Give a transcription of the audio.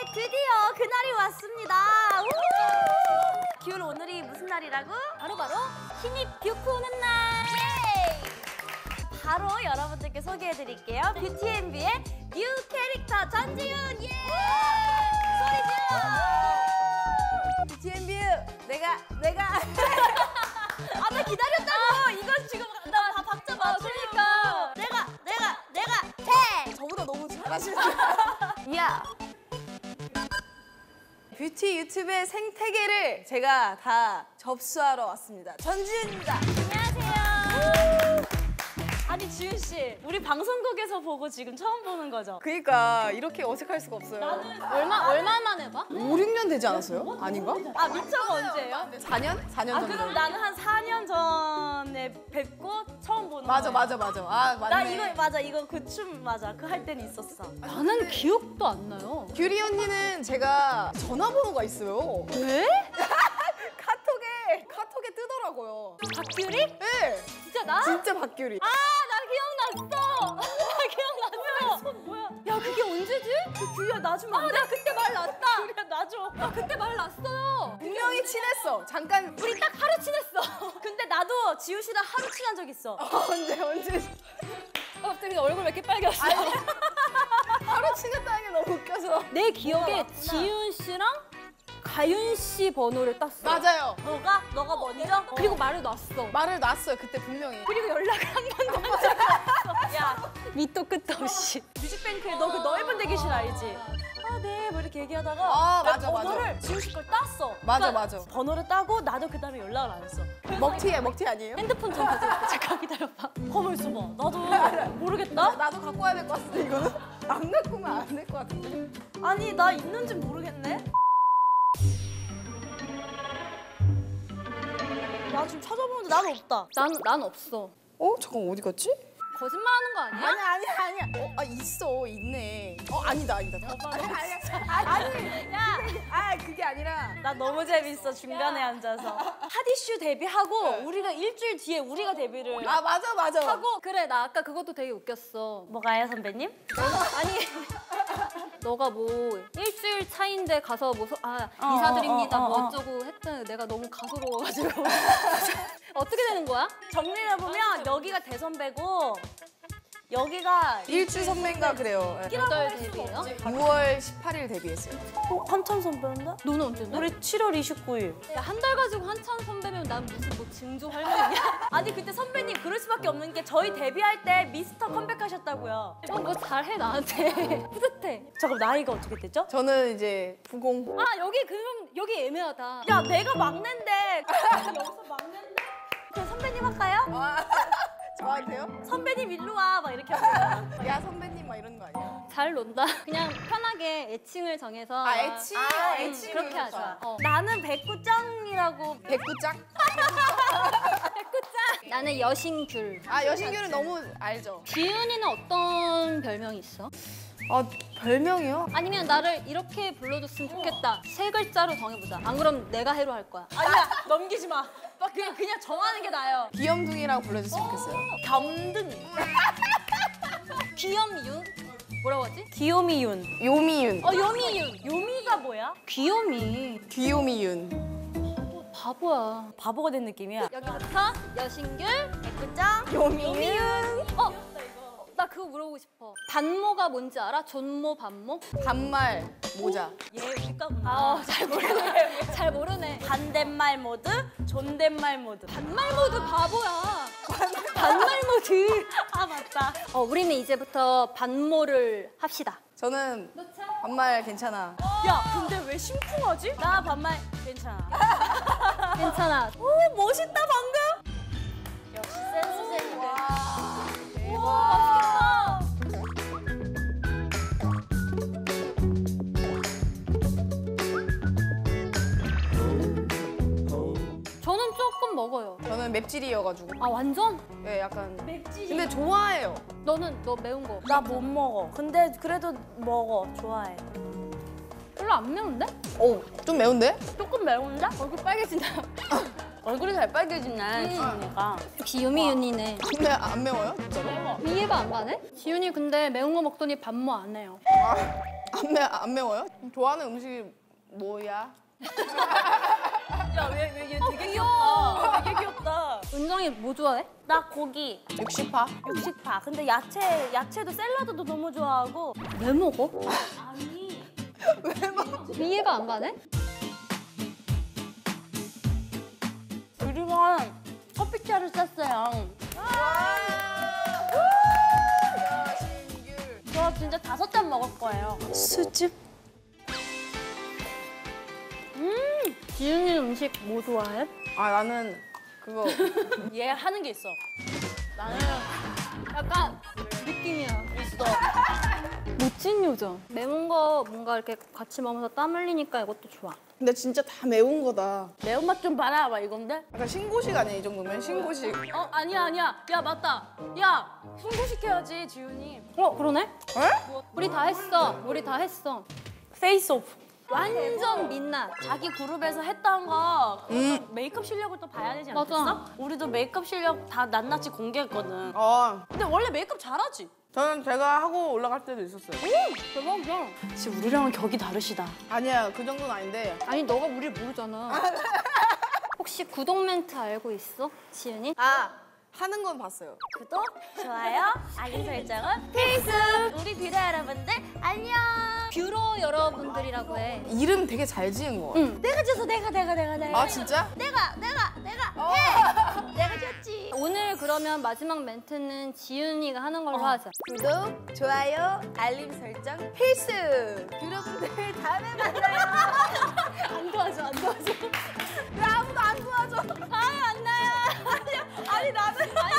드디어 그날이 왔습니다. 기훈 오늘이 무슨 날이라고? 바로 신입 뷰크 오는 날. 바로 여러분들께 소개해드릴게요. 뷰티앤비의 뉴 캐릭터 전지훈. 예! 소리 질러! 뷰티앤뷰 아, 나 기다렸다고. 이건 지금 나 다 박자 맞추니까. 내가 해. 저보다 너무 잘하시네요. 야 뷰티 유튜브의 생태계를 제가 다 접수하러 왔습니다. 전지훈입니다. 안녕하세요. 아니 지훈 씨, 우리 방송국에서 보고 지금 처음 보는 거죠? 그러니까 이렇게 어색할 수가 없어요. 얼마 만에 봐? 5, 6년 되지 않았어요? 아닌가? 아 미쳐가 언제예요? 4년? 4년 아 정도. 그럼 나는 한 4년 전에 뵙고 처음 보는 맞아 거예요. 맞아. 아 맞네. 나 이거 맞아, 이거 그 춤 맞아. 그 할 때는 있었어. 나는 기억도 안 나요. 규리 언니는 제가 전화번호가 있어요. 왜? 카톡에 뜨더라고요. 박규리? 네. 진짜 나? 진짜 박규리. 아, 나 기억났어. 나 기억났어. 뭐야? 야, 그게 언제지? 규리야 나 주면 안 돼? 나 그때 말 났다. 규리야 나 줘. 나 그때 말 났어요. 분명히 친했어. 잠깐 우리 딱 하루 친했어. 근데 나도 지우 씨랑 하루 친한 적 있어. 언제 갑자기 얼굴 왜 이렇게 빨개졌어? 하루 친했다는 게 너무 웃겨서. 내 기억에 지윤 씨랑 가윤 씨 번호를 땄어. 맞아요. 너가 먼저? 그리고 말을 놨어. 말을 놨어요 그때 분명히. 그리고 연락을 한 번도 안 줘. 야 밑도 끝도 없이. 뮤직뱅크에 너 그 넓은 대기실 알지? 아 네, 뭐 이렇게 얘기하다가 아, 내가 맞아, 맞아. 번호를 지우 씨 걸 땄어. 맞아. 번호를 따고 나도 그 다음에 연락을 안 했어. 먹튀 아니에요? 핸드폰 좀 가져올게. 잠깐 기다려봐. 가만 있어봐. 나도 모르겠다. 나도 갖고 와야 될 것 같은데 이거는? 안 갖고 오면 안 될 것 같은데. 아니 나 있는지 모르겠네. 나 지금 찾아보는데 나는 없다. 난 없어. 잠깐 어디 갔지? 거짓말하는 거 아니야? 아니야. 있네. 아니다. 아니, 그게 아니라. 나 너무 재밌어. 중간에 앉아서 핫이슈 데뷔하고 우리가 일주일 뒤에 우리가 데뷔를 아 맞아. 하고 그래 나 아까 그것도 되게 웃겼어. 뭐가요 선배님? 아니 너가 뭐 일주일 차인데 가서 뭐 인사드립니다 뭐 어쩌고 했더니 내가 너무 가소로워가지고 어떻게 되는 거야? 정리해보면 여기가 대선배고 여기가 일주 선배인가 그래요. 네. 끼라고 몇월 할 수가 데뷔예요? 없지. 6월 18일 데뷔했어요. 한참 선배인데? 너는 언제인데? 우리 7월 29일. 야, 한 달 가지고 한참 선배면 난 무슨 뭐 증조 할머니야? 아니 그때 선배님 그럴 수밖에 없는 게 저희 데뷔할 때 미스터 컴백하셨다고요. 뭐 잘해 나한테. 뿌듯해. 잠깐 나이가 어떻게 되죠? 저는 이제 90. 아 여기 애매하다. 야 내가 막내인데 여기서 막내인데 그냥 선배님 할까요? 저한테요? 선배님 일로 와 막 이렇게 하면 야 선배님 막 이런 거 아니야? 잘 논다. 그냥 편하게 애칭을 정해서. 애칭? 애칭 그렇게 하자. 나는 백구짱이라고. 백구짱? 나는 여신귤. 여신규는 너무 알죠? 지윤이는 어떤 별명이 있어? 별명이요? 아니면 나를 이렇게 불러줬으면 좋겠다. 세 글자로 정해보자. 안 그럼 내가 해로 할 거야. 아니야 넘기지 마. 그냥 정하는 게 나아요. 귀염둥이라고 불러줬으면 좋겠어요. 겸등이. 귀염이윤? 뭐라고 하지? 귀요미윤. 요미윤. 요미윤. 요미가 뭐야? 귀요미. 귀요미윤. 바보야. 바보가 된 느낌이야. 여기부터 여신귤. 백구짱. 요미윤. 나 그거 물어보고 싶어. 반모가 뭔지 알아? 존모, 반모? 반말 모자. 얘 우리과구나. 잘 모르네. 잘 모르네. 반대말 모드, 존댓말 모드. 반말 모드 바보야. 반말 모드. 아 맞다. 우리는 이제부터 반모를 합시다. 저는 반말 괜찮아. 야 근데 왜 심쿵하지? 나 반말 괜찮아. 괜찮아. 오 멋있다 방금. 역시 센스쟁이들. 대박. 저는 조금 먹어요. 저는 맵찔이여가지고. 아 완전? 네, 약간. 맵지. 근데 좋아해요. 너 매운 거? 나 못 먹어. 근데 그래도 먹어. 좋아해. 별로 안 매운데? 좀 매운데? 조금 매운데? 얼굴 빨개진다. 얼굴이 잘 빨개지네, 지훈이가. 역시 유미윤이네. 근데 안 매워요? 진짜로? 이해가 안 가네? 지윤이 근데 매운 거 먹더니 반모 안 해요. 안 매워요? 좋아하는 음식이 뭐야? 야왜 얘 되게 귀엽다. 되게 귀엽다. 은정이 뭐 좋아해? 나 고기, 육식파? 육식파. 근데 야채도 샐러드도 너무 좋아하고. 왜 먹어? 아니. 이해가 안 가네? 우리만 커피차를 쐈어요. 여신귤. 저 진짜 5잔 먹을 거예요. 수줍. 지윤이 음식 뭐 좋아해? 아 나는 그거 얘 하는 게 있어. 나는 약간 느낌이야. 있어. 멋진 여자. 매운 거 뭔가 이렇게 같이 먹으면서 땀 흘리니까 이것도 좋아. 근데 진짜 다 매운 거다. 매운맛 좀 봐라 막 이건데. 약간 신고식 아니야 이 정도면? 신고식. 아니야. 야 맞다. 야 신고시켜야지 지훈이. 그러네? 에? 우리 다 했어. 우리 다 했어. 페이스 오프. 완전 민낯. 자기 그룹에서 했던 거 메이크업 실력을 또 봐야 되지 않겠어? 맞아. 우리도 메이크업 실력 다 낱낱이 공개했거든. 근데 원래 메이크업 잘하지? 저는 제가 하고 올라갈 때도 있었어요. 대박이야. 지금 우리랑은 격이 다르시다. 아니야 그 정도는 아닌데. 아니 너가 우리를 모르잖아. 혹시 구독 멘트 알고 있어? 지윤이? 아 하는 건 봤어요. 구독, 좋아요, 알림 설정은 필수. 우리 뷰러 여러분들 안녕. 뷰러 여러분들이라고 해. 이름 되게 잘 지은 거 같아. 응. 내가 줬어, 내가. 아 진짜? 내가 해. 내가 줬지. 오늘 그러면 마지막 멘트는 지윤이가 하는 걸로 하자. 구독, 좋아요, 알림 설정 필수. 여러분들 다음에 만나요. 안 도와줘. 왜 아무도 안 도와줘? 아유 안 나요. 아니 나는.